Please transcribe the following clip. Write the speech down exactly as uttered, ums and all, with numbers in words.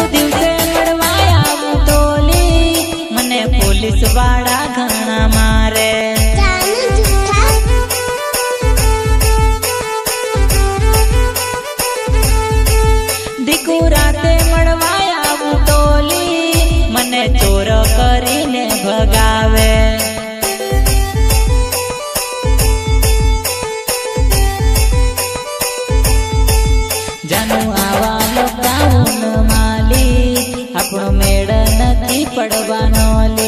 दिवसे मड़वाया टोली मने पुलिस वाला घना मारे। दीकू राते मड़वाया टोली मने चोर करीने भगावे। जानू आवा लॉकडाउन माली आपणो मेड़ नथी पड़वानो ली।